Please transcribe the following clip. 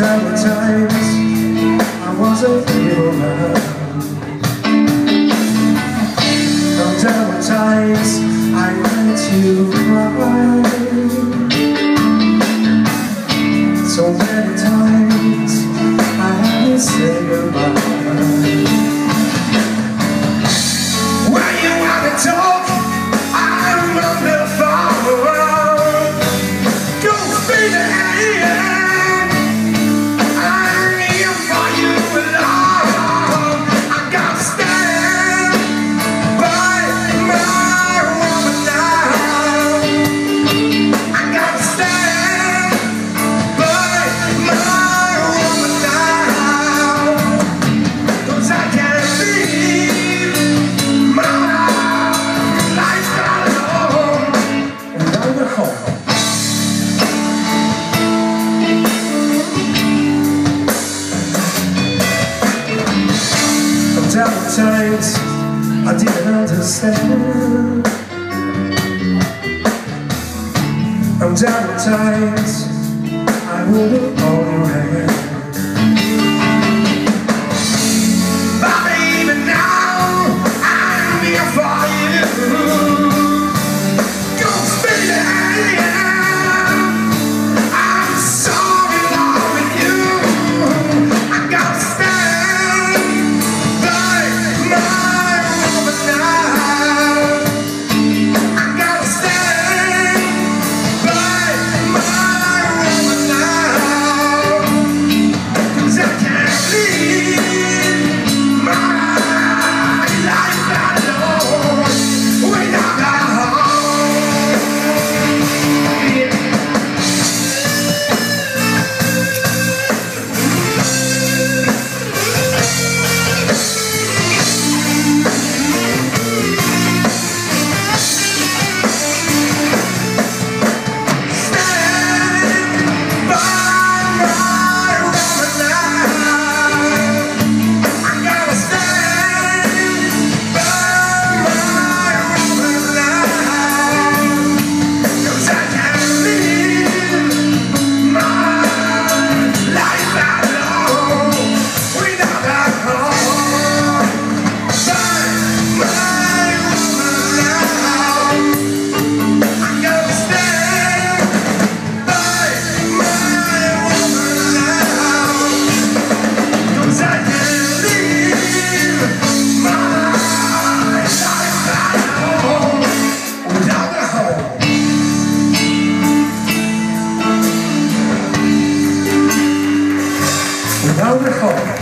There were times I wasn't able now. There were times I let you cry. So many times I had to say goodbye. When you want to talk, I'm on the phone. Go be there. There were times I didn't understand, and there were times I wouldn't hold your hand. But even now I'm here for you. Go speed ahead. I'm so in love with you. I gotta stand. Without a hope.